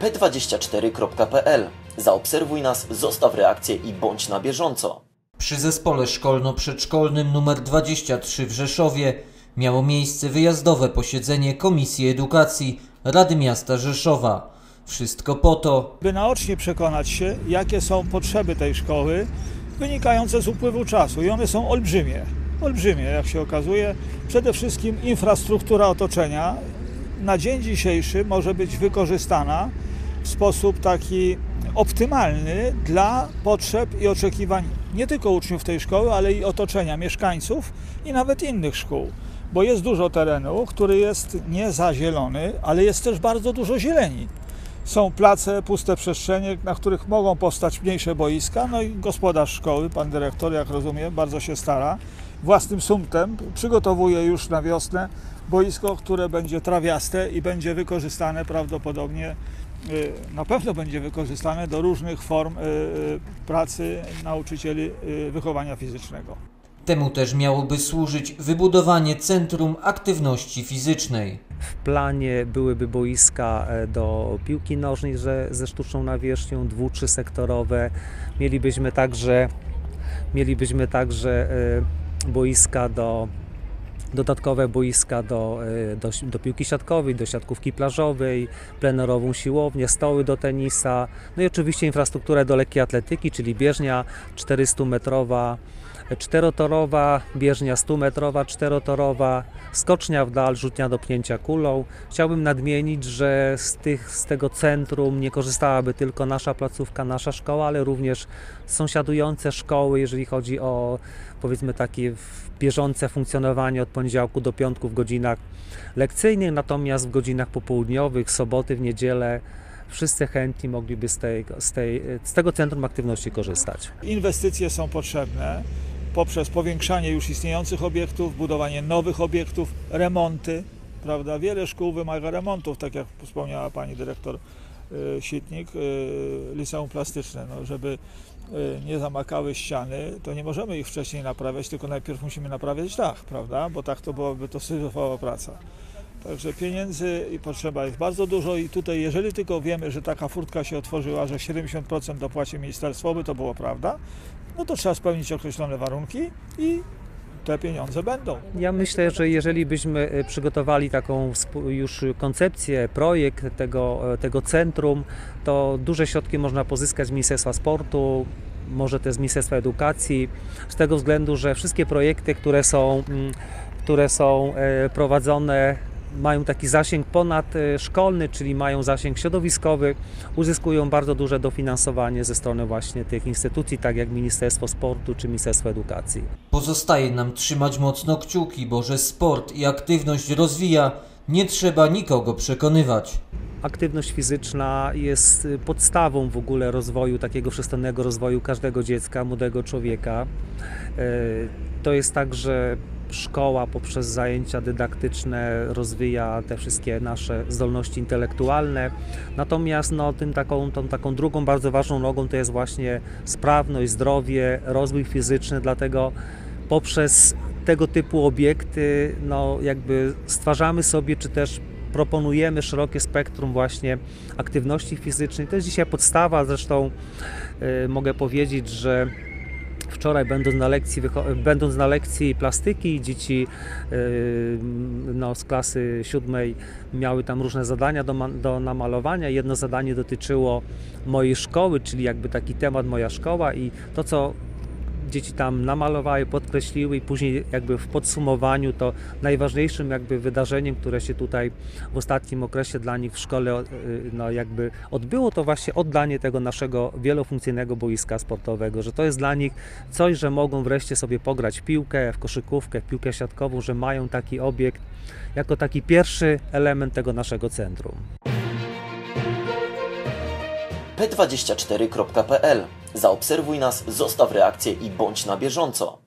p24.pl. Zaobserwuj nas, zostaw reakcję i bądź na bieżąco. Przy zespole szkolno-przedszkolnym nr 23 w Rzeszowie miało miejsce wyjazdowe posiedzenie Komisji Edukacji Rady Miasta Rzeszowa. Wszystko po to, by naocznie przekonać się, jakie są potrzeby tej szkoły wynikające z upływu czasu. I one są olbrzymie. Olbrzymie, jak się okazuje. Przede wszystkim infrastruktura otoczenia na dzień dzisiejszy może być wykorzystana w sposób taki optymalny dla potrzeb i oczekiwań nie tylko uczniów tej szkoły, ale i otoczenia, mieszkańców i nawet innych szkół. Bo jest dużo terenu, który jest niezazielony, ale jest też bardzo dużo zieleni. Są place, puste przestrzenie, na których mogą powstać mniejsze boiska, no i gospodarz szkoły, pan dyrektor, jak rozumiem, bardzo się stara. Własnym sumptem przygotowuje już na wiosnę boisko, które będzie trawiaste i będzie wykorzystane prawdopodobnie, na pewno będzie wykorzystane do różnych form pracy nauczycieli wychowania fizycznego. Temu też miałoby służyć wybudowanie Centrum Aktywności Fizycznej. W planie byłyby boiska do piłki nożnej ze sztuczną nawierzchnią, 2-3 sektorowe. Mielibyśmy także boiska dodatkowe boiska do piłki siatkowej, do siatkówki plażowej, plenerową siłownię, stoły do tenisa, no i oczywiście infrastrukturę do lekkiej atletyki, czyli bieżnia 400-metrowa, czterotorowa, bieżnia 100-metrowa, czterotorowa, skocznia w dal, rzutnia do pchnięcia kulą. Chciałbym nadmienić, że z tego centrum nie korzystałaby tylko nasza placówka, nasza szkoła, ale również sąsiadujące szkoły, jeżeli chodzi o, powiedzmy, takie bieżące funkcjonowanie od poniedziałku do piątku w godzinach lekcyjnych, natomiast w godzinach popołudniowych, soboty, w niedzielę wszyscy chętni mogliby z tego Centrum Aktywności korzystać. Inwestycje są potrzebne poprzez powiększanie już istniejących obiektów, budowanie nowych obiektów, remonty, prawda? Wiele szkół wymaga remontów, tak jak wspomniała pani dyrektor Sitnik, liceum plastyczne, no, żeby nie zamakały ściany, to nie możemy ich wcześniej naprawiać, tylko najpierw musimy naprawiać dach, prawda? Bo tak to byłaby to syzyfowa praca. Także pieniędzy i potrzeba jest bardzo dużo i tutaj, jeżeli tylko wiemy, że taka furtka się otworzyła, że 70% dopłaci ministerstwo, by to było prawda, no to trzeba spełnić określone warunki i te pieniądze będą. Ja myślę, że jeżeli byśmy przygotowali taką już koncepcję, projekt tego centrum, to duże środki można pozyskać z Ministerstwa Sportu, może też z Ministerstwa Edukacji, z tego względu, że wszystkie projekty, które są prowadzone, mają taki zasięg ponadszkolny, czyli mają zasięg środowiskowy, uzyskują bardzo duże dofinansowanie ze strony właśnie tych instytucji, tak jak Ministerstwo Sportu czy Ministerstwo Edukacji. Pozostaje nam trzymać mocno kciuki, bo że sport i aktywność rozwija, nie trzeba nikogo przekonywać. Aktywność fizyczna jest podstawą w ogóle rozwoju, takiego wszechstronnego rozwoju każdego dziecka, młodego człowieka. To jest tak, że szkoła poprzez zajęcia dydaktyczne rozwija te wszystkie nasze zdolności intelektualne, natomiast no, tą taką drugą bardzo ważną nogą to jest właśnie sprawność, zdrowie, rozwój fizyczny, dlatego poprzez tego typu obiekty no, jakby stwarzamy sobie, czy też proponujemy szerokie spektrum właśnie aktywności fizycznej. To jest dzisiaj podstawa, zresztą mogę powiedzieć, że wczoraj będąc na lekcji plastyki, dzieci z klasy 7 miały tam różne zadania do namalowania. Jedno zadanie dotyczyło mojej szkoły, czyli jakby taki temat moja szkoła i to, co dzieci tam namalowały, podkreśliły i później jakby w podsumowaniu to najważniejszym jakby wydarzeniem, które się tutaj w ostatnim okresie dla nich w szkole no jakby odbyło, to właśnie oddanie tego naszego wielofunkcyjnego boiska sportowego, że to jest dla nich coś, że mogą wreszcie sobie pograć w piłkę, w koszykówkę, w piłkę siatkową, że mają taki obiekt jako taki pierwszy element tego naszego centrum. p24.pl. Zaobserwuj nas, zostaw reakcję i bądź na bieżąco.